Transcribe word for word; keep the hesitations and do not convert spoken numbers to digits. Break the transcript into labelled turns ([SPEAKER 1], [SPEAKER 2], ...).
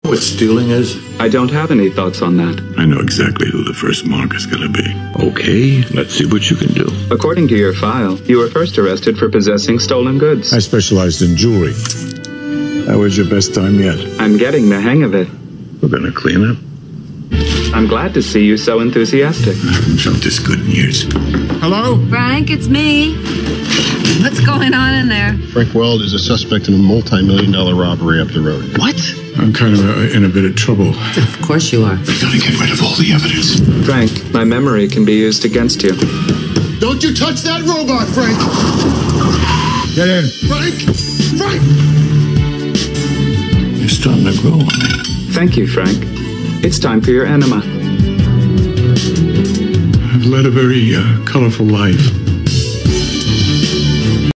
[SPEAKER 1] What stealing is?
[SPEAKER 2] I don't have any thoughts on that.
[SPEAKER 3] I know exactly who the first mark is gonna be.
[SPEAKER 1] Okay, let's see what you can do.
[SPEAKER 2] According to your file, you were first arrested for possessing stolen goods.
[SPEAKER 3] I specialized in jewelry. That was your best time yet.
[SPEAKER 2] I'm getting the hang of it.
[SPEAKER 3] We're gonna clean up.
[SPEAKER 2] I'm glad to see you so enthusiastic.
[SPEAKER 3] I haven't felt this good in years.
[SPEAKER 4] Hello?
[SPEAKER 5] Frank, it's me. What's going on in there?
[SPEAKER 4] Frank Weld is a suspect in a multi-million dollar robbery up the road.
[SPEAKER 5] What?
[SPEAKER 3] I'm kind of uh, in a bit of trouble.
[SPEAKER 5] Of course you are.
[SPEAKER 3] We gotta get rid of all the evidence.
[SPEAKER 2] Frank, my memory can be used against you.
[SPEAKER 4] Don't you touch that robot, Frank!
[SPEAKER 3] Get in.
[SPEAKER 4] Frank! Frank!
[SPEAKER 3] You're starting to grow on me.
[SPEAKER 2] Thank you, Frank. It's time for your enema.
[SPEAKER 3] I've led a very uh, colorful life.